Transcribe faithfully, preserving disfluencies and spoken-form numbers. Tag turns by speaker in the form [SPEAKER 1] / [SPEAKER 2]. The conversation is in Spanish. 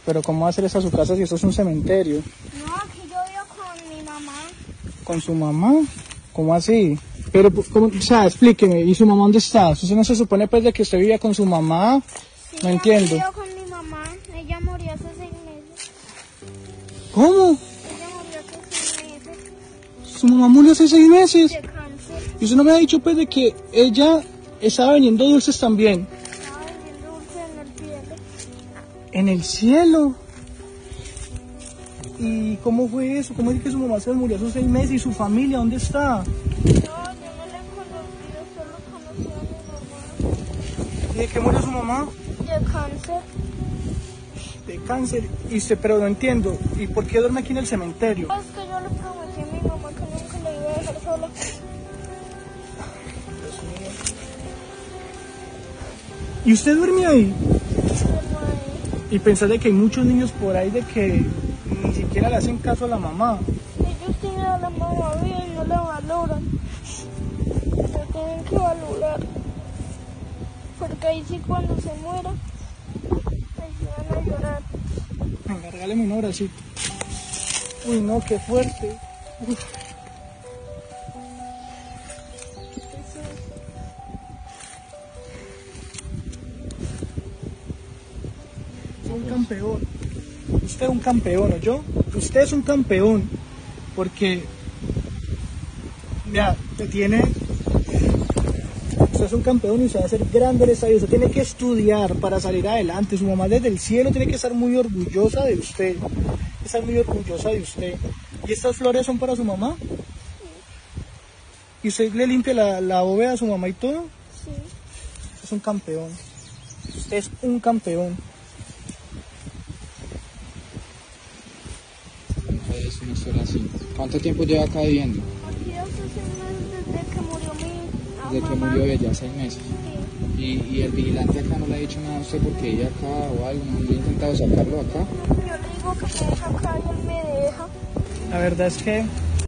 [SPEAKER 1] Pero ¿cómo va a hacer esa su casa si eso es un cementerio?
[SPEAKER 2] No, aquí yo vivo con mi mamá.
[SPEAKER 1] ¿Con su mamá? ¿Cómo así? Pero, ¿cómo? O sea, explíqueme, ¿y su mamá dónde está? ¿Usted no se supone pues de que usted vivía con su mamá?
[SPEAKER 2] Sí,
[SPEAKER 1] no entiendo.
[SPEAKER 2] Yo vivo con mi mamá, ella murió hace seis meses.
[SPEAKER 1] ¿Cómo?
[SPEAKER 2] Ella murió hace seis meses.
[SPEAKER 1] ¿Su mamá murió hace seis meses?
[SPEAKER 2] De cáncer.
[SPEAKER 1] Y usted no me ha dicho pues de que ella estaba vendiendo dulces también.
[SPEAKER 2] Estaba vendiendo dulce en el cielo.
[SPEAKER 1] ¿En el cielo? ¿Y cómo fue eso? ¿Cómo es que su mamá se murió hace seis meses? ¿Y su familia dónde está?
[SPEAKER 2] No, yo no la he conocido, solo conocí a mi mamá.
[SPEAKER 1] ¿Y de qué murió su mamá?
[SPEAKER 2] De cáncer.
[SPEAKER 1] De cáncer. Y usted, pero no entiendo. ¿Y por qué duerme aquí en el cementerio?
[SPEAKER 2] Es que yo le prometí a mi mamá que nunca la iba a dejar sola.
[SPEAKER 1] Dios mío. ¿Y usted duerme ahí? Y pensar de que hay muchos niños por ahí de que ni siquiera le hacen caso a la mamá.
[SPEAKER 2] Ellos tienen a la mamá bien y no la valoran. La tienen que valorar. Porque ahí sí cuando se muera, ahí sí van a llorar.
[SPEAKER 1] Venga, regáleme un abracito. Uy, no, qué fuerte. Uf. Soy un campeón. Usted es un campeón, ¿o yo? Usted es un campeón. Porque, ya, te tiene... Usted es un campeón y usted va a ser grande en esta vida. Usted tiene que estudiar para salir adelante. Su mamá desde el cielo tiene que estar muy orgullosa de usted. Estar muy orgullosa de usted. ¿Y estas flores son para su mamá? ¿Y usted le limpia la, la bóveda a su mamá y todo?
[SPEAKER 2] Sí.
[SPEAKER 1] Es un campeón. Usted es un campeón.
[SPEAKER 3] Es una historia así. ¿Cuánto tiempo lleva acá viviendo?
[SPEAKER 2] Aquí hace seis meses desde que murió mi
[SPEAKER 3] Desde que
[SPEAKER 2] mamá.
[SPEAKER 3] murió ella, seis meses.
[SPEAKER 2] Sí.
[SPEAKER 3] ¿Y, y el vigilante acá no le ha dicho nada a usted porque ella acá o algo? ¿No ha intentado sacarlo acá?
[SPEAKER 2] Yo le digo que me deja acá y él me deja.
[SPEAKER 1] La verdad es que